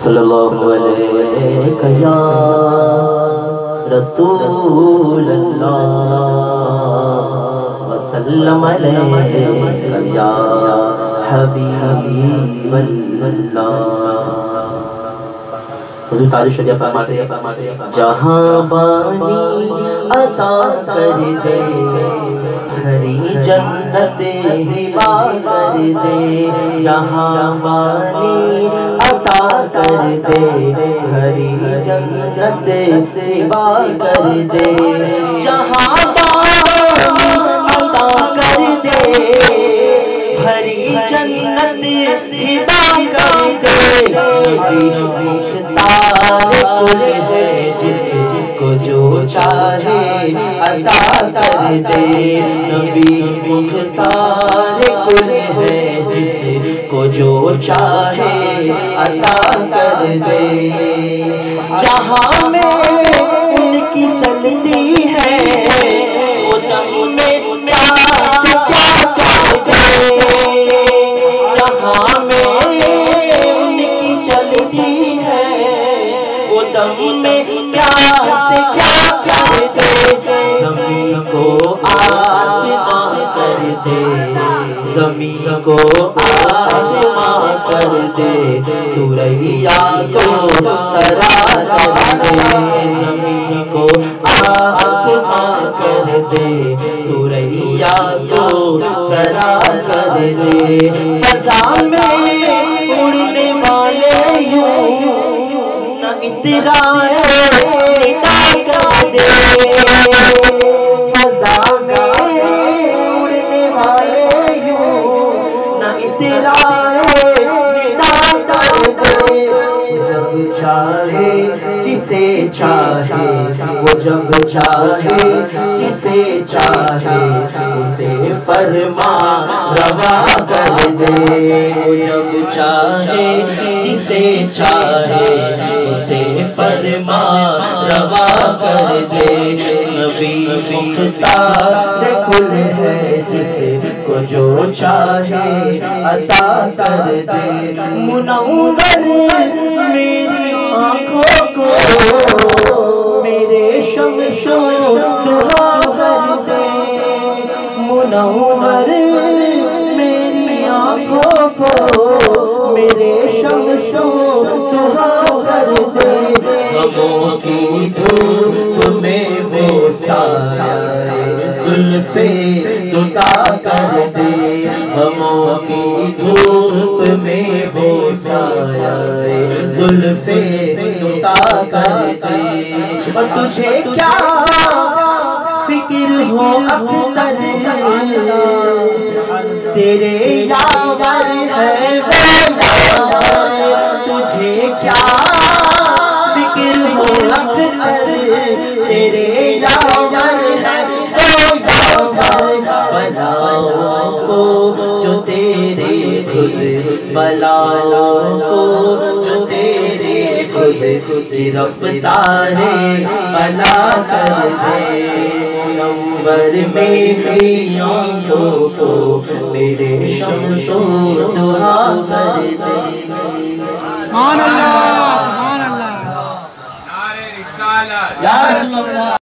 صلی اللہ علیہ یا رسول اللہ وسلم علیہ یا حبیب اللہ۔ حضور تعالی شریعہ فرماتے ہیں جہاں بانی عطا کر دے ہری جنت ہبا کر دے، جہاں بانی عطا کر دے ہری جنت ہبا کر دے، جہاں بانی عطا کر دے ہری جنت ہبا کر دے، کل ہے جس کو جو چاہے عطا کر دے، نبی مختار کل ہے جس کو جو چاہے عطا کر دے، جہاں میں ان کی چلتی ہے وہ دم میں کیا سے کیا کر دے، جہاں میں ان کی چلتی ہے دم میں کیا سے کیا کر دے، زمین کو آسمان کر دے، زمین کو آسمان کر دے، سوریا کو سرا کر دے، زمین کو آسمان کر دے، سوریا کو سرا کر دے، فضا میں اڑنے والے یوں اترائے ندا کر دے، فضا میں اڑنے والے یوں نہ اترائے ندا کر دے، جب چاہے جسے چاہے وہ جب چاہے جسے چاہے اسے فرما روا کر دے، جب چاہے جسے چاہے اسے فرما روا کر دے، نبی مختار کل ہے جس کو جو چاہے عطا کر دے، منور میری آنکھوں کو میرے شمس و ضحا کر دے، منور میری آنکھوں کو میرے شمس و ضحا کر دے، غموں کی دھوپ میں وہ سایہ زلفے عطا کر دے، غموں کی دھوپ میں وہ سایہ زلفے عطا کر دے، اور تجھے کیا فکر ہو اختر تیرے یاور ہے وہ یار، تجھے کیا فکر ہو اختر تیرے یاور ہے وہ یاور، بلاؤں کو جو تیرے خود بلاؤں کو جو تیرے خود گرفتار بلا کر دے، منور میری آنکھوں کو میرے شمس و ضحا کر دے۔ سبحان اللہ، سبحان اللہ، نعرہ رسالت یا رسول اللہ۔